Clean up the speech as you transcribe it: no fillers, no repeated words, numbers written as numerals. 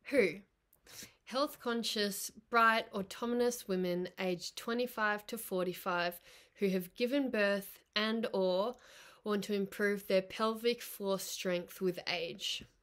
Who? Health-conscious, bright, autonomous women aged 25 to 45 who have given birth and/or want to improve their pelvic floor strength with age.